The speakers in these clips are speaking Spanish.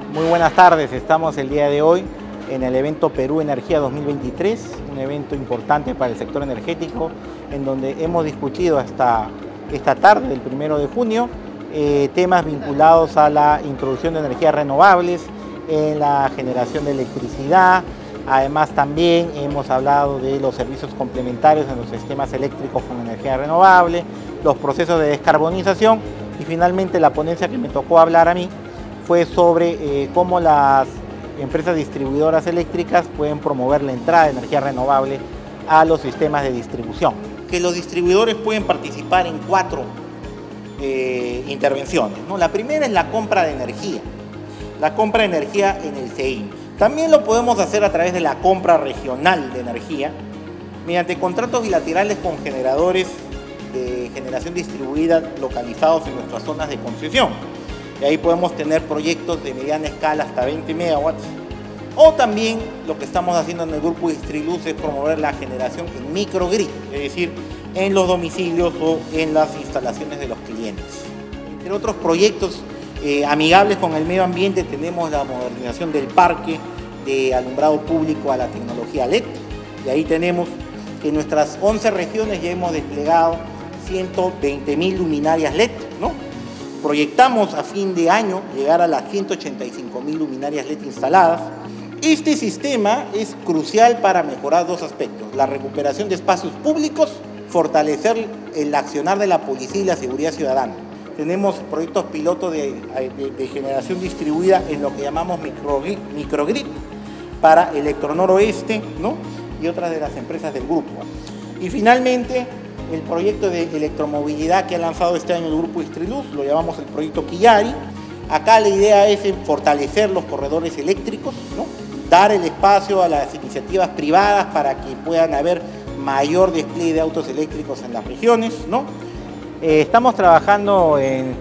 Muy buenas tardes, estamos el día de hoy en el evento Perú Energía 2023, un evento importante para el sector energético, en donde hemos discutido hasta esta tarde, el 1 de junio, temas vinculados a la introducción de energías renovables, en la generación de electricidad. Además también hemos hablado de los servicios complementarios en los sistemas eléctricos con energía renovable, los procesos de descarbonización y finalmente la ponencia que me tocó hablar a mí fue sobre cómo las empresas distribuidoras eléctricas pueden promover la entrada de energía renovable a los sistemas de distribución. Que los distribuidores pueden participar en 4 intervenciones, ¿no? La primera es la compra de energía, en el CEIM. También lo podemos hacer a través de la compra regional de energía, mediante contratos bilaterales con generadores de generación distribuida localizados en nuestras zonas de concesión. Y ahí podemos tener proyectos de mediana escala hasta 20 megawatts. O también lo que estamos haciendo en el grupo Distriluz es promover la generación en microgrid, es decir, en los domicilios o en las instalaciones de los clientes. Entre otros proyectos amigables con el medio ambiente tenemos la modernización del parque de alumbrado público a la tecnología LED. Y ahí tenemos que en nuestras 11 regiones ya hemos desplegado 120.000 luminarias LED, ¿no? Proyectamos a fin de año llegar a las 185.000 luminarias LED instaladas. Este sistema es crucial para mejorar 2 aspectos: la recuperación de espacios públicos, fortalecer el accionar de la policía y la seguridad ciudadana. Tenemos proyectos pilotos de generación distribuida en lo que llamamos microgrid para Electronoroeste, ¿no? Y otras de las empresas del grupo. Y finalmente, el proyecto de electromovilidad que ha lanzado este año el grupo Distriluz, lo llamamos el proyecto Quillari. Acá la idea es fortalecer los corredores eléctricos, ¿no? Dar el espacio a las iniciativas privadas para que puedan haber mayor despliegue de autos eléctricos en las regiones, ¿no? Estamos trabajando en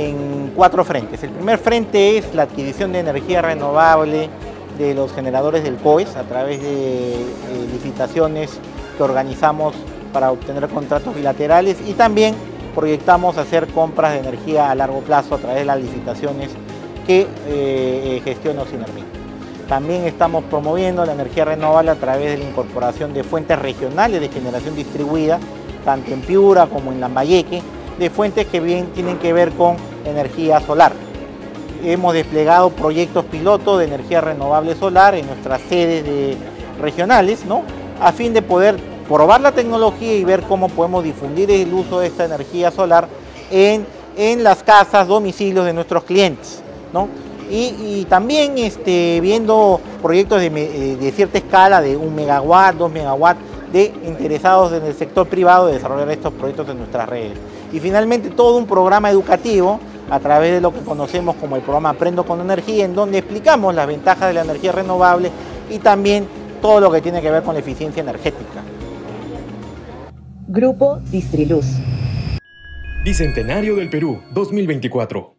4 frentes. El primer frente es la adquisición de energía renovable de los generadores del COES a través de licitaciones que organizamos para obtener contratos bilaterales, y también proyectamos hacer compras de energía a largo plazo a través de las licitaciones que gestiona Sinermin. También estamos promoviendo la energía renovable a través de la incorporación de fuentes regionales de generación distribuida, tanto en Piura como en Lambayeque, de fuentes que bien tienen que ver con energía solar. Hemos desplegado proyectos pilotos de energía renovable solar en nuestras sedes regionales, ¿no? A fin de poder probar la tecnología y ver cómo podemos difundir el uso de esta energía solar en las casas, domicilios de nuestros clientes, ¿no? Y también viendo proyectos de cierta escala, de 1 megawatt, 2 megawatts, de interesados en el sector privado de desarrollar estos proyectos en nuestras redes. Y finalmente todo un programa educativo a través de lo que conocemos como el programa Aprendo con Energía, en donde explicamos las ventajas de la energía renovable y también todo lo que tiene que ver con la eficiencia energética. Grupo Distriluz. Bicentenario del Perú 2024.